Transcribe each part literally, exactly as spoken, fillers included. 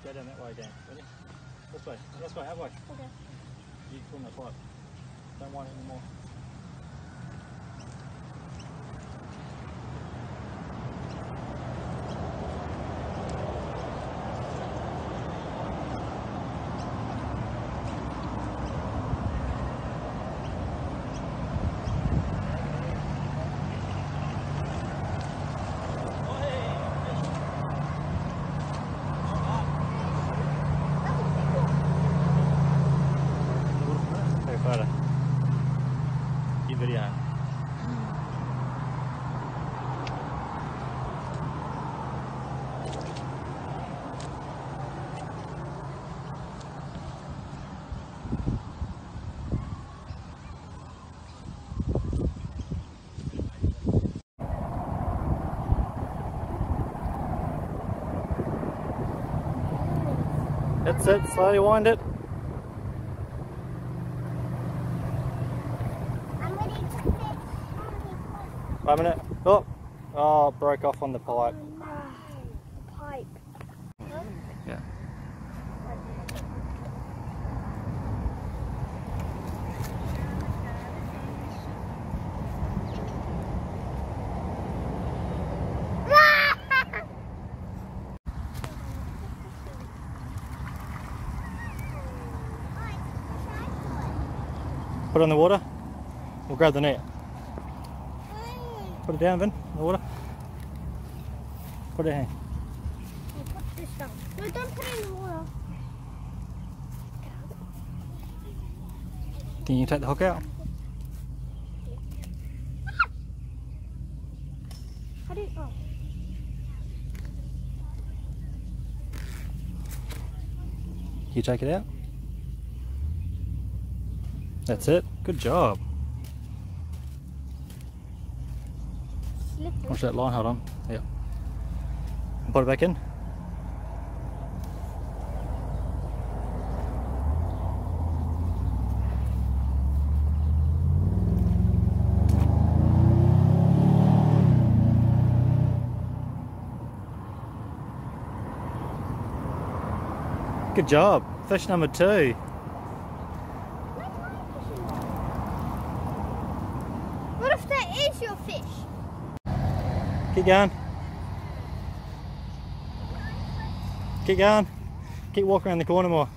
Go down that way, Dan. Ready? This way. This way, that way. Okay. You pull the pipe. Don't want it anymore. Keep video on. That's it, slowly wind it. Wait a minute. Oh, oh, broke off on the pipe. Oh, no. The pipe. Yeah. Put it in the water. We'll grab the net. Put it down, Vin, in the water. Put it in. Put this down. No, don't put it in the water. Can you take the hook out? How do you, oh. Can you take it out? That's it. Good job. Watch that line, hold on. Yep. Put it back in. Good job. Fish number two. What if that is your fish? Keep going. Keep going. Keep walking around the corner more.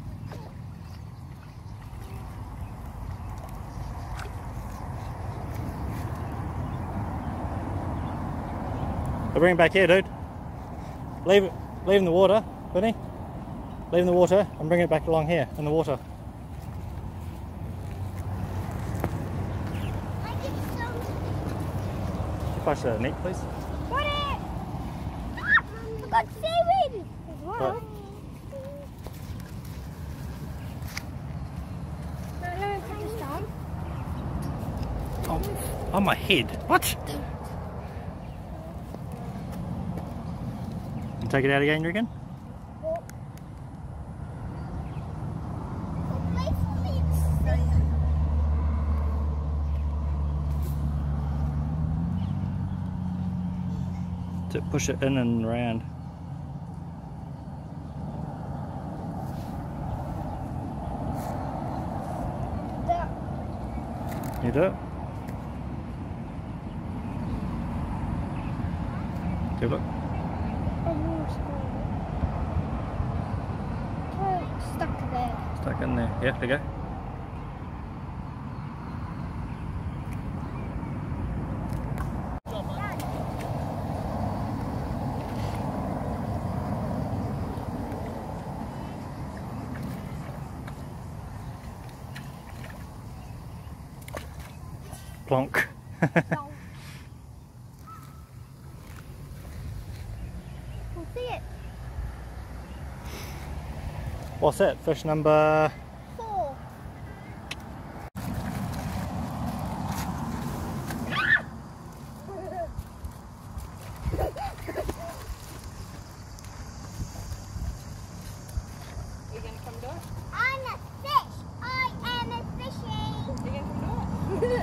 I'll bring it back here, dude. Leave it. Leave it in the water, Vinny. Leave it in the water and bring it back along here in the water. Push the net, please. Got it! I got seaweed! Right. No, let me put this down. Oh, on my head. What? You take it out again, you reckon? To push it in and around. That. You do it? Do it. Oh, stuck there. Stuck in there. Yeah, there you go. Plonk. No. We'll see it. What's that? Fish number Four. You gonna come do it? I'm a fish. I am a fishy. You gonna come do it?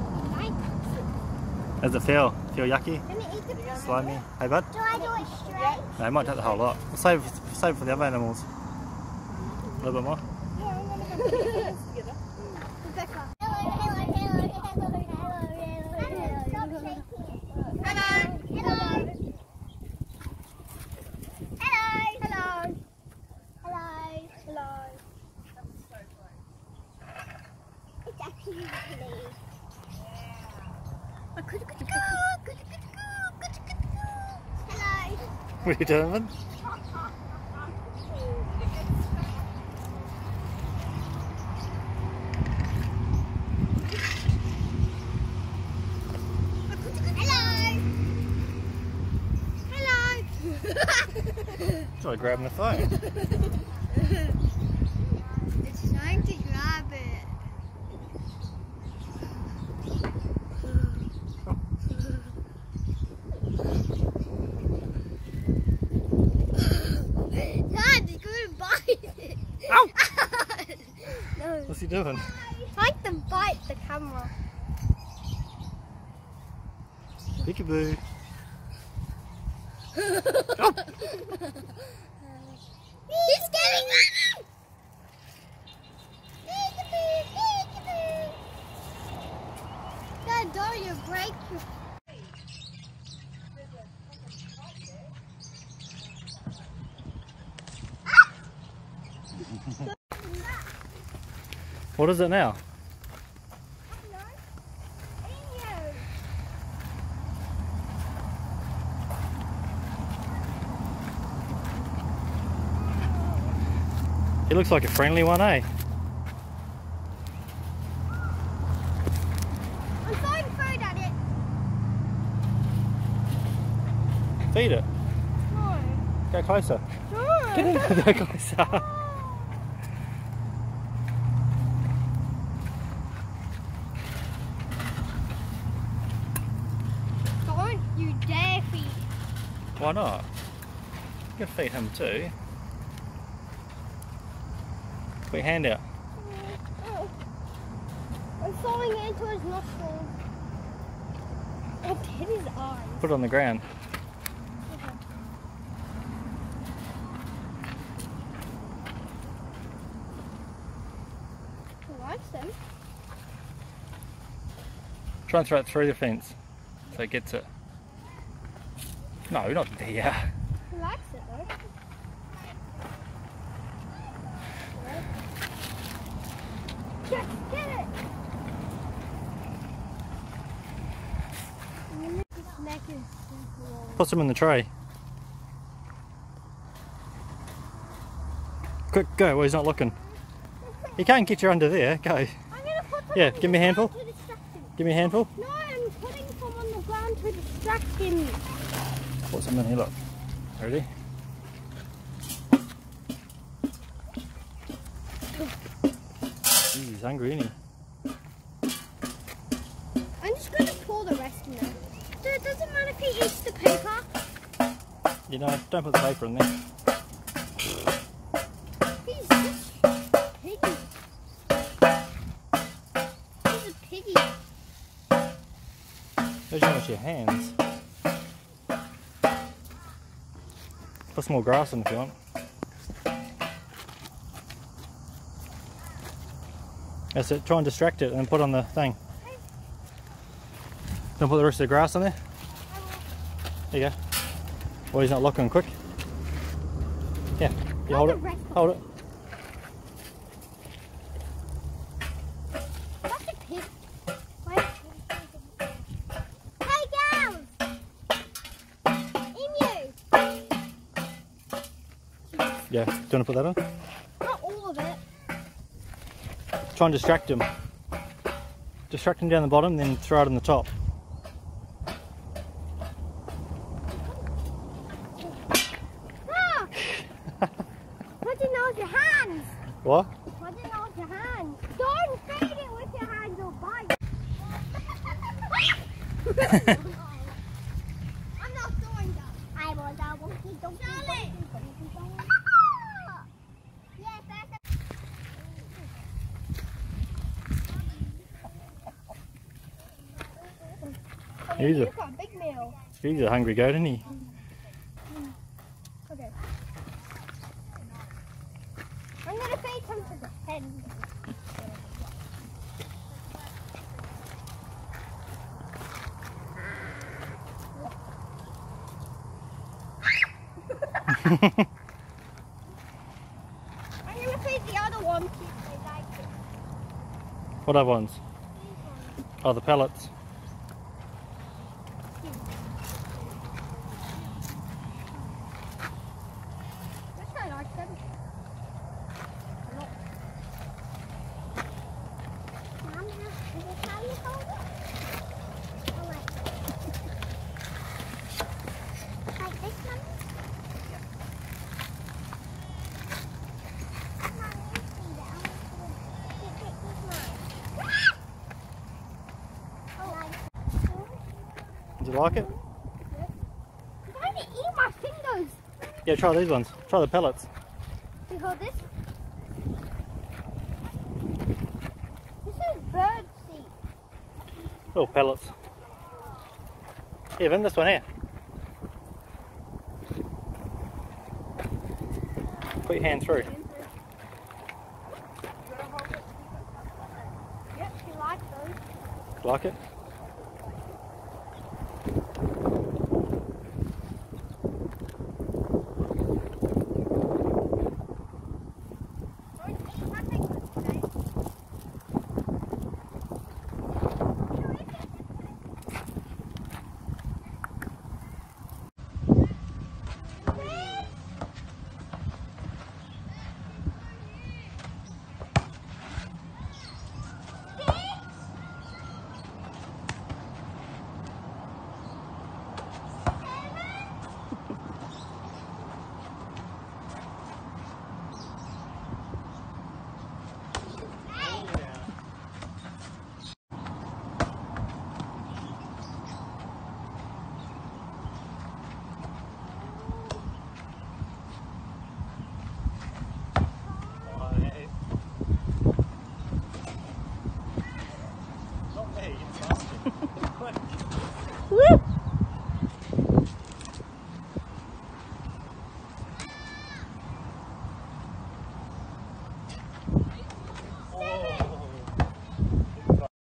How's it feel? Feel yucky? Let me eat the Slimy? Hey bud? Do I do it straight? No, I might take the whole lot. We'll save save it for the other animals. A little bit more. Yeah, I'm gonna go put this together. Rebecca. Hello, hello, hello, hello, hello, hello, hello, hello. Hello, hello. Hello. Hello. Hello. It's actually really. Hello. What are you doing, man? It's like grabbing the phone. It's trying to grab it. Dad, it's going to bite it. Ow! No. What's he doing? Trying to bite the camera. Peekaboo. Oh. He's getting me! Peekaboo, peekaboo. Dad, don't you break your... What is it now? It looks like a friendly one, eh? I'm throwing food at it. Feed it. No. Go closer. No. Get in. Go closer. Don't you dare feed. Why not? You can feed him too. Put your hand out. Oh. I'm throwing it into his nostrils. I'll hit his eyes. Put it on the ground. He likes them. Try and throw it through the fence so it gets it. No, not there. He likes it though. Yes, get it! His neck is super long. Put some in the tray. Quick, go while he's not looking. He can't get you under there. Go. I'm gonna put them Yeah, on give the me a handful. ground to distract him. Give me a handful. No, I'm putting some on the ground to distract him. Put some in here, look. Ready? He's hungry, isn't he? I'm just gonna pour the rest in there. So it doesn't matter if he eats the paper. You know, don't put the paper in there. He's just piggy. He's a piggy. There's not your hands. Put some more grass in if you want. That's it. Try and distract it and put on the thing. Don't put the rest of the grass on there. There you go. Well, he's not looking. Quick. Yeah. You hold it. Hold it. That's a pig. Wait. Hey, girls! Emu! Yeah. Do you want to put that on? Not all of it. Try and distract him. Distract him down the bottom, then throw it on the top. Ah! Put it with your hands. What? Put it with your hands. Don't feed it with your hands or bite. I'm not doing that. I was I will keep them. Charlie! Yes, that's a... He's a, You've got a big meal. he's a hungry goat, isn't he? Okay. I'm gonna feed some to the hen. I'm gonna feed the other ones if they like it. What other ones? These ones. Oh, the pellets. Yes, I like them. A lot. Mom, is this how you hold it? Oh, wait. Like this, Mom? Mom, you see that? I want to take this one. Oh, like. Did you like it? I'm going to eat my fingers. Yeah, try these ones. Try the pellets. You hold this? This is bird seed. Little pellets. Even this one here. Put your hand through. Yep, you like those. Like it?